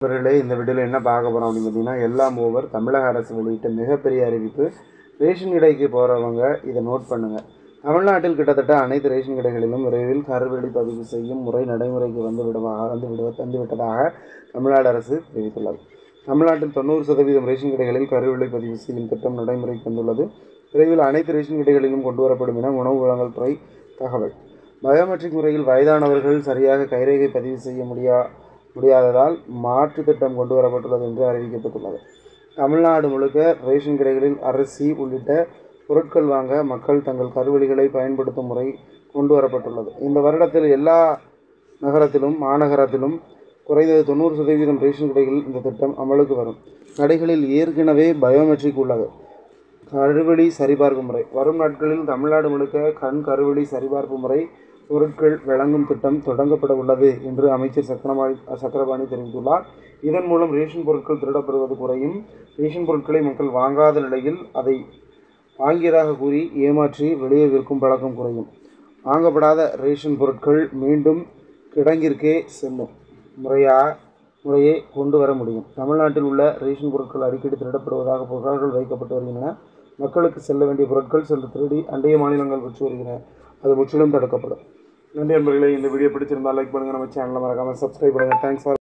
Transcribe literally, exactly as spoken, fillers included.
நண்பர்களே, இந்த வீடியோவில் என்ன பார்க்க போகிறோம் அப்படின்னு பார்த்தீங்கன்னா, எல்லாம் ஓவர் தமிழக அரசு வெளியிட்ட மிகப்பெரிய அறிவிப்பு. ரேஷன் கடைக்கு போகிறவங்க இதை நோட் பண்ணுங்கள். தமிழ்நாட்டில் கிட்டத்தட்ட அனைத்து ரேஷன் கடைகளிலும் விரைவில் கருவெளி பதிவு செய்யும் முறை நடைமுறைக்கு வந்து விடுவதாக வந்து விடுவ தந்துவிட்டதாக தமிழ்நாடு அரசு தெரிவித்துள்ளது. தமிழ்நாட்டில் தொண்ணூறு சதவீதம் ரேஷன் கடைகளில் கருவெளி பதிவு செய்யும் திட்டம் நடைமுறைக்கு வந்துள்ளது. விரைவில் அனைத்து ரேஷன் கடைகளிலும் கொண்டு வரப்படும் என உணவு வழங்கல் துறை தகவல். பயோமெட்ரிக் முறையில் வயதானவர்கள் சரியாக கைரேகை பதிவு செய்ய முடியா முடியாததால் மாற்று திட்டம் கொண்டு வரப்பட்டுள்ளது என்று அறிவிக்கப்பட்டுள்ளது. தமிழ்நாடு முழுக்க ரேஷன் கடைகளில் அரிசி உள்ளிட்ட பொருட்கள் வாங்க மக்கள் தங்கள் கருவெளிகளை பயன்படுத்தும் முறை கொண்டு வரப்பட்டுள்ளது. இந்த வருடத்தில் எல்லா நகரத்திலும் மாநகரத்திலும் குறைந்தது தொண்ணூறு சதவீதம் ரேஷன் கடைகளில் இந்த திட்டம் அமலுக்கு வரும். கடைகளில் ஏற்கனவே பயோமெட்ரிக் உள்ளது. கருவெளி சரிபார்ப்பு முறை வரும் நாட்களில் தமிழ்நாடு முழுக்க கண் கருவெளி சரிபார்ப்பு முறை பொருட்கள் வழங்கும் திட்டம் தொடங்கப்பட உள்ளது என்று அமைச்சர் சக்கரபாணி சக்கரபாணி தெரிவித்துள்ளார். இதன் மூலம் ரேஷன் பொருட்கள் திருடப்படுவது குறையும். ரேஷன் பொருட்களை மக்கள் வாங்காத நிலையில் அதை வாங்கியதாக கூறி ஏமாற்றி வெளியே விற்கும் பழக்கம் குறையும். வாங்கப்படாத ரேஷன் பொருட்கள் மீண்டும் கிடங்கிற்கே செல்லும் முறையா முறையை கொண்டு வர முடியும். தமிழ்நாட்டில் உள்ள ரேஷன் பொருட்கள் அடிக்கடி திருடப்படுவதாக புகார்கள் வைக்கப்பட்டு வருகின்றன. மக்களுக்கு செல்ல வேண்டிய பொருட்கள் சென்று திருடி அண்டைய மாநிலங்கள் விற்று வருகின்றன. அது முற்றிலும் தடுக்கப்படும். நன்றி நண்பர்களே, இந்த வீடியோ பிடிச்சிருந்தால் லைக் பண்ணுங்கள். நம்ம சேனலை மறக்காமல் சப்ஸ்கிரைப் பண்ணுங்கள். Thanks for